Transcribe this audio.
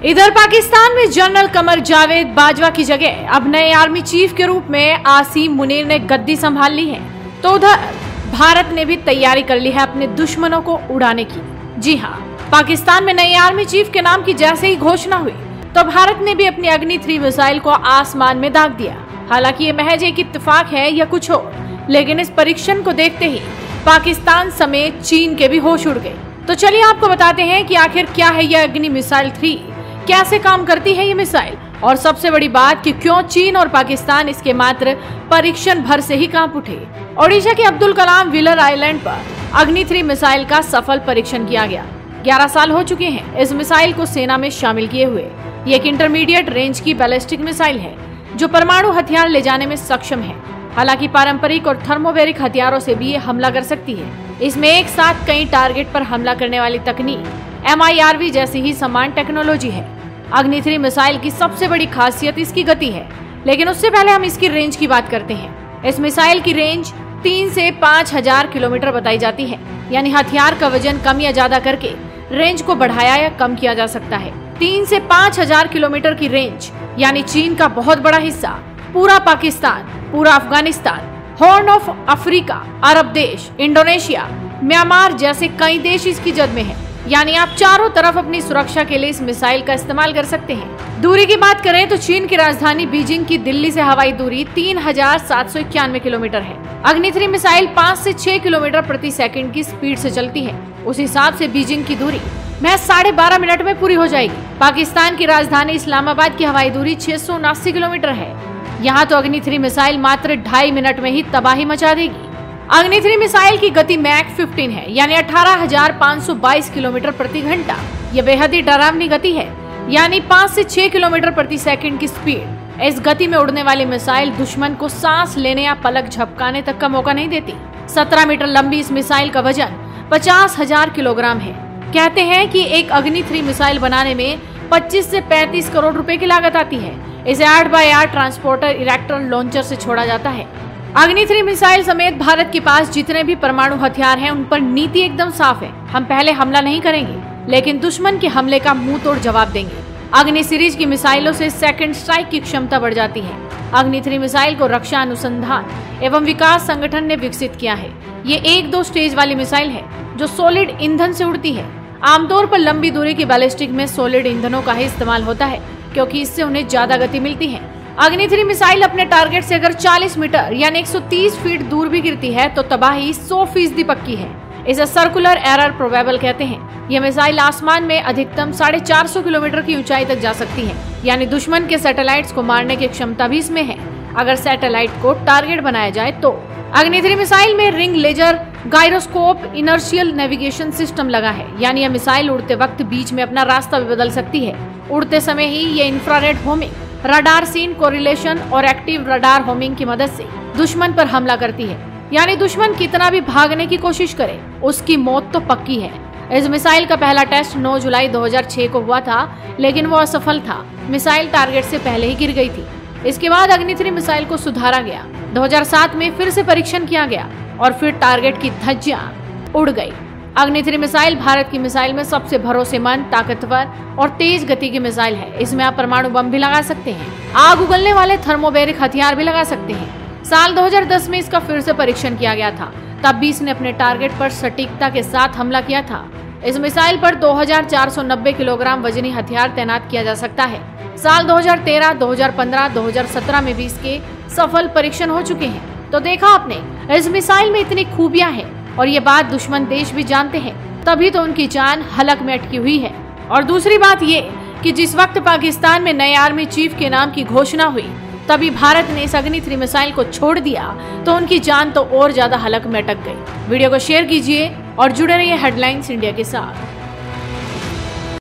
इधर पाकिस्तान में जनरल कमर जावेद बाजवा की जगह अब नए आर्मी चीफ के रूप में आसिम मुनीर ने गद्दी संभाल ली है, तो उधर भारत ने भी तैयारी कर ली है अपने दुश्मनों को उड़ाने की। जी हाँ, पाकिस्तान में नए आर्मी चीफ के नाम की जैसे ही घोषणा हुई तो भारत ने भी अपनी अग्नि 3 मिसाइल को आसमान में दाग दिया। हालांकि ये महज एक इत्तेफाक है या कुछ और, लेकिन इस परीक्षण को देखते ही पाकिस्तान समेत चीन के भी होश उड़ गए। तो चलिए आपको बताते हैं कि आखिर क्या है यह अग्नि मिसाइल 3, कैसे काम करती है ये मिसाइल, और सबसे बड़ी बात कि क्यों चीन और पाकिस्तान इसके मात्र परीक्षण भर से ही कांप उठे। ओडिशा के अब्दुल कलाम व्हीलर आइलैंड पर अग्नि 3 मिसाइल का सफल परीक्षण किया गया। 11 साल हो चुके हैं इस मिसाइल को सेना में शामिल किए हुए। ये एक इंटरमीडिएट रेंज की बैलिस्टिक मिसाइल है जो परमाणु हथियार ले जाने में सक्षम है। हालांकि पारंपरिक और थर्मोबैरिक हथियारों से भी ये हमला कर सकती है। इसमें एक साथ कई टारगेट पर हमला करने वाली तकनीक MIRV जैसी ही समान टेक्नोलॉजी है। अग्नि 3 मिसाइल की सबसे बड़ी खासियत इसकी गति है, लेकिन उससे पहले हम इसकी रेंज की बात करते हैं। इस मिसाइल की रेंज 3 से 5000 किलोमीटर बताई जाती है, यानी हथियार का वजन कम या ज्यादा करके रेंज को बढ़ाया या कम किया जा सकता है। 3 से 5000 किलोमीटर की रेंज यानी चीन का बहुत बड़ा हिस्सा, पूरा पाकिस्तान, पूरा अफगानिस्तान, हॉर्न ऑफ अफ्रीका, अरब देश, इंडोनेशिया, म्यांमार जैसे कई देश इसकी जद में है। यानी आप चारों तरफ अपनी सुरक्षा के लिए इस मिसाइल का इस्तेमाल कर सकते हैं। दूरी की बात करें तो चीन की राजधानी बीजिंग की दिल्ली से हवाई दूरी 3791 किलोमीटर है। अग्नि 3 मिसाइल 5 से 6 किलोमीटर प्रति सेकंड की स्पीड से चलती है। उस हिसाब से बीजिंग की दूरी महज 12.5 मिनट में पूरी हो जाएगी। पाकिस्तान की राजधानी इस्लामाबाद की हवाई दूरी 679 किलोमीटर है। यहाँ तो अग्नि 3 मिसाइल मात्र 2.5 मिनट में ही तबाही मचा देगी। अग्नि 3 मिसाइल की गति मैक 15 है, यानी 18,522 किलोमीटर प्रति घंटा। यह बेहद ही डरावनी गति है, यानी 5 से 6 किलोमीटर प्रति सेकंड की स्पीड। इस गति में उड़ने वाली मिसाइल दुश्मन को सांस लेने या पलक झपकाने तक का मौका नहीं देती। 17 मीटर लंबी इस मिसाइल का वजन 50,000 किलोग्राम है। कहते हैं कि एक अग्नि 3 मिसाइल बनाने में 25 से 35 करोड़ रुपए की लागत आती है। इसे 8x8 ट्रांसपोर्टर इरेक्टर लॉन्चर से छोड़ा जाता है। अग्नि 3 मिसाइल समेत भारत के पास जितने भी परमाणु हथियार हैं उन पर नीति एकदम साफ है। हम पहले हमला नहीं करेंगे, लेकिन दुश्मन के हमले का मुंह तोड़ जवाब देंगे। अग्नि सीरीज की मिसाइलों से सेकंड स्ट्राइक की क्षमता बढ़ जाती है। अग्नि 3 मिसाइल को रक्षा अनुसंधान एवं विकास संगठन ने विकसित किया है। ये 1-2 स्टेज वाली मिसाइल है जो सॉलिड ईंधन से उड़ती है। आमतौर पर लंबी दूरी की बैलिस्टिक में सॉलिड ईंधनों का ही इस्तेमाल होता है, क्योंकि इससे उन्हें ज्यादा गति मिलती है। अग्नि 3 मिसाइल अपने टारगेट से अगर 40 मीटर यानी 130 फीट दूर भी गिरती है तो तबाही 100% पक्की है। इसे सर्कुलर एरर प्रोबेबल कहते हैं। यह मिसाइल आसमान में अधिकतम 450 किलोमीटर की ऊंचाई तक जा सकती है, यानी दुश्मन के सैटेलाइट्स को मारने की क्षमता भी इसमें है, अगर सैटेलाइट को टारगेट बनाया जाए तो। अग्नि 3 मिसाइल में ring laser gyroscope inertial navigation system लगा है, यानी यह मिसाइल उड़ते वक्त बीच में अपना रास्ता भी बदल सकती है। उड़ते समय ही ये infrared homing, radar scene correlation और एक्टिव रडार होमिंग की मदद से दुश्मन पर हमला करती है। यानी दुश्मन कितना भी भागने की कोशिश करे, उसकी मौत तो पक्की है। इस मिसाइल का पहला टेस्ट 9 जुलाई 2006 को हुआ था, लेकिन वो असफल था। मिसाइल टारगेट से पहले ही गिर गई थी। इसके बाद अग्नि 3 मिसाइल को सुधारा गया। 2007 में फिर से परीक्षण किया गया और फिर टारगेट की धज्जियां उड़ गई। अग्नि 3 मिसाइल भारत की मिसाइल में सबसे भरोसेमंद, ताकतवर और तेज गति की मिसाइल है। इसमें आप परमाणु बम भी लगा सकते हैं, आग उगलने वाले थर्मोबैरिक हथियार भी लगा सकते हैं। साल 2010 में इसका फिर से परीक्षण किया गया था, तब भी इसने अपने टारगेट पर सटीकता के साथ हमला किया था। इस मिसाइल पर 2490 किलोग्राम वजनी हथियार तैनात किया जा सकता है। साल 2013, 2015, 2017 में भी इसके सफल परीक्षण हो चुके हैं। तो देखा आपने, इस मिसाइल में इतनी खूबियां हैं और ये बात दुश्मन देश भी जानते हैं, तभी तो उनकी जान हलक में अटकी हुई है। और दूसरी बात ये कि जिस वक्त पाकिस्तान में नए आर्मी चीफ के नाम की घोषणा हुई, तभी भारत ने इस अग्नि 3 मिसाइल को छोड़ दिया, तो उनकी जान तो और ज्यादा हलक में अटक गई। वीडियो को शेयर कीजिए और जुड़े रहिए हेडलाइंस इंडिया के साथ।